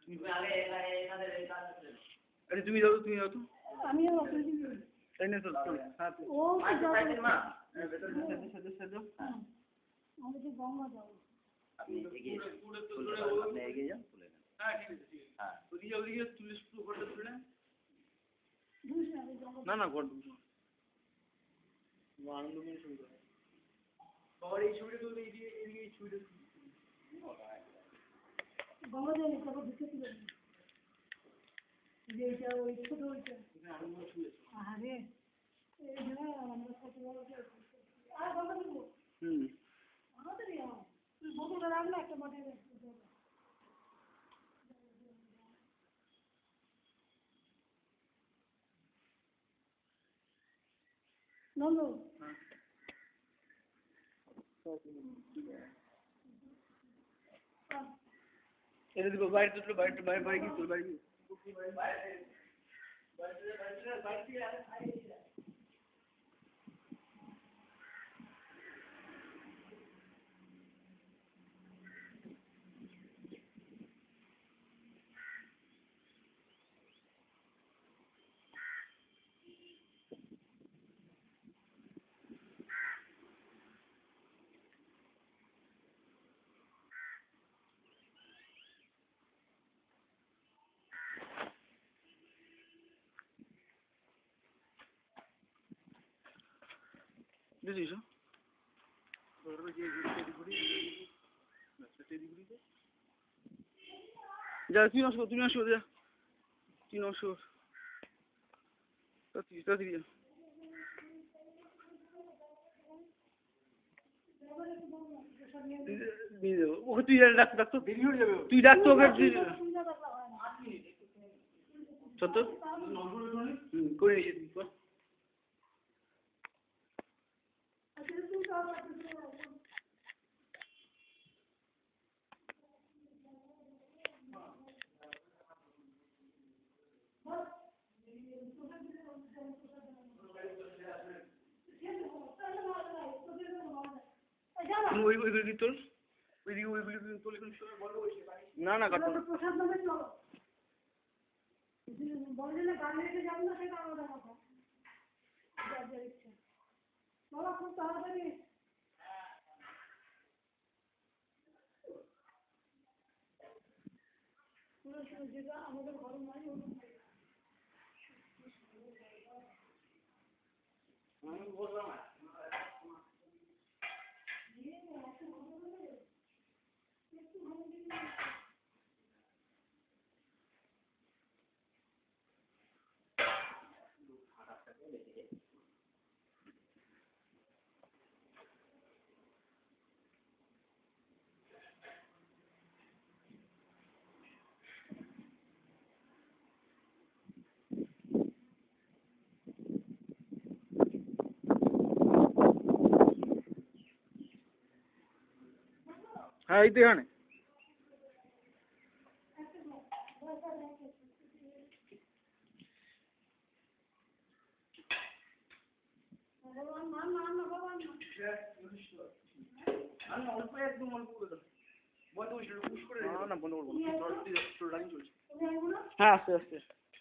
আরে তুমি যাও তো আমিও আপনাকে তাই না চল হ্যাঁ ও মা সেজো আমি তো গঙ্গা যাবো আপনি এগিয়ে যান তুলে নেন। হ্যাঁ ঠিক আছে হ্যাঁ ওদিকে তুলে শুরু করতে তুলে না ঘর আনন্দ নিয়ে শুরু করে বাবার এই ছবিটা তুলতে এদিকে এই ছবিটা গঙ্গা যাবো তারপর ঢুকে তুলে যে এটা ওই ছোট ওইটা আরে এই না আমরা কত বড় আর গঙ্গা দেবো আমাদের বোতলটা রাখলে একটা মাঠে নন্দ এটা দিব বাইরে তো বাইরে কি তুল বাইরে বুঝিস যা তুই আসো যা তুই আসো তাড়াতাড়ি যা দিয়ে দেবো ওকে তুই ডাক তো তুই ডাক তো ওকে সত্তর করে নিয়েছি কর ওইগুলি তোর ওইদিকে ওইগুলি তোলে না কাটবো না প্রসাদ নামে চলো বললে না গান রেখে যাবো না সেটা আলাদা কথা যার ইচ্ছা বাবা খুব তাড়াতাড়ি যেটা আমাদের ঘরে নাই হ্যাঁ এই তো এখানে না বন্ধ করবো হ্যাঁ আস্তে আস্তে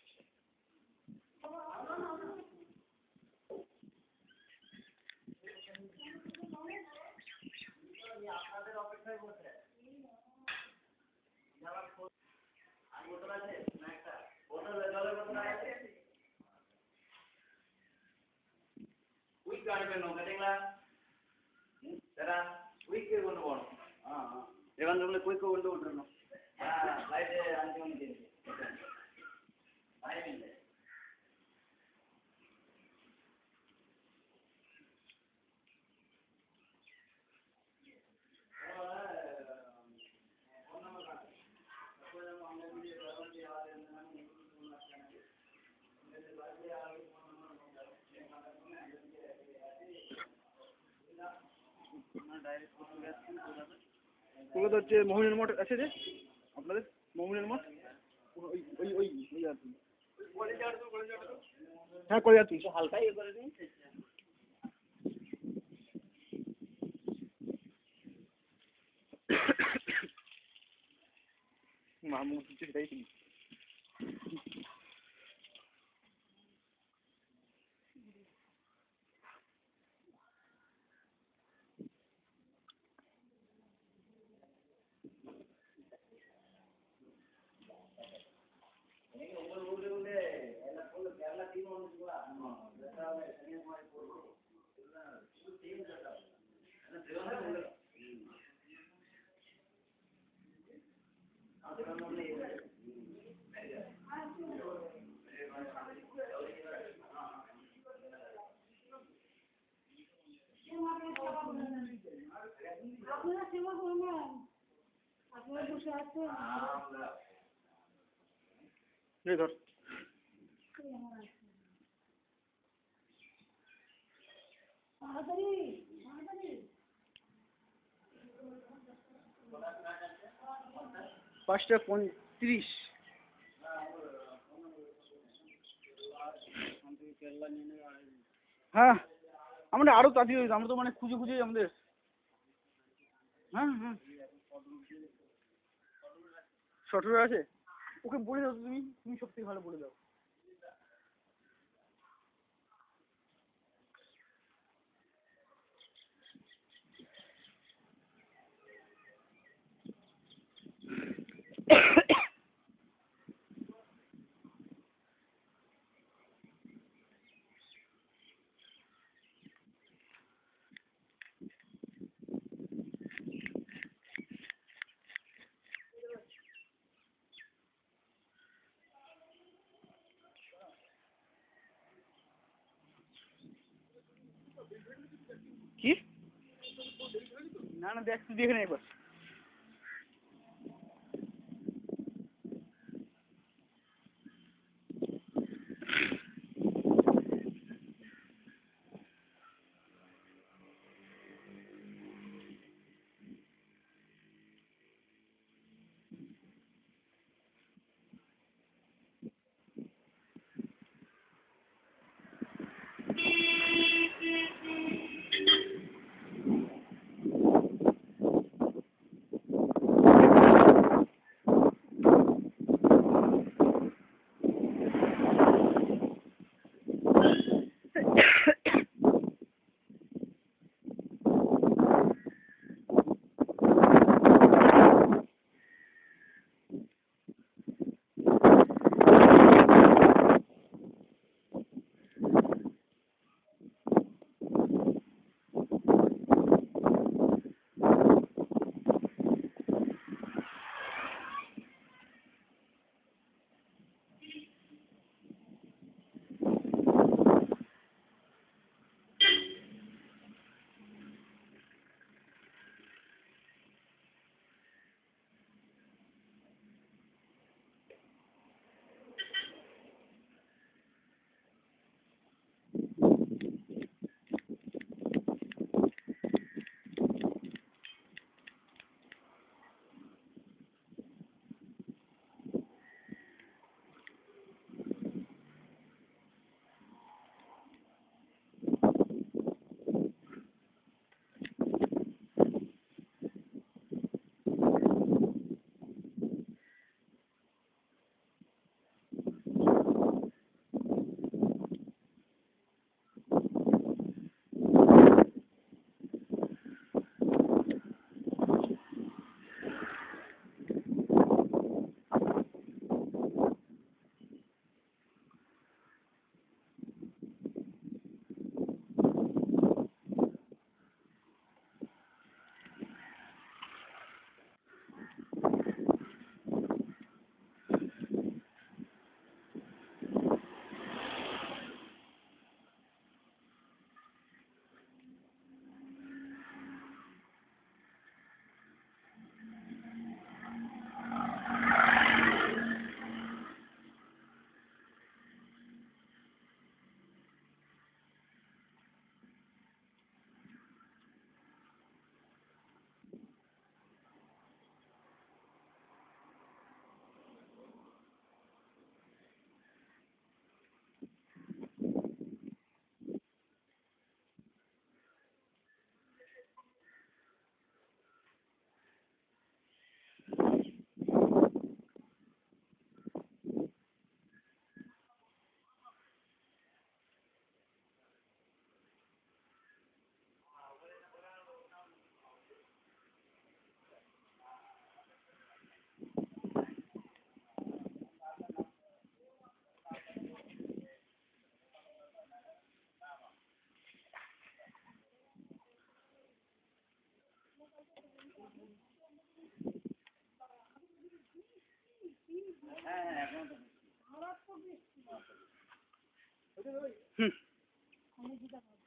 এবার তোমরা কই কই বলতে উঠলো হ্যাঁ লাইটে আনতে দিন লাইট দিন কলকাতা হচ্ছে মোহনের মঠ আছে যে আপনাদের মোহনের মঠ ওই হ্যাঁ করে যাচ্ছি হালকা ইয়ে করে দিন মা মুখ দিচ্ছে সেটাই ঠিক। আপনারা সেবা করবেন, আপনারা বসে আছেন। এই ধর তাড়াতাড়ি তাড়াতাড়ি। 5:35। হ্যাঁ আমাদের আরো তাড়াতাড়ি হয়েছে, আমরা তো মানে খুঁজে খুঁজে আমাদের। হ্যাঁ হ্যাঁ 17 আছে। ওকে বলে দাও তুমি, তুমি সব থেকে ভালো বলে দাও। কি? না না দেখ তুই দেখে নে একবার। হ্যাঁ এখন তো মারাত্মক বৃষ্টি। হুম আমি দিতে পারবো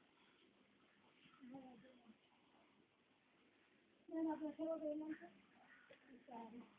না, আপনার সেবা করলাম তো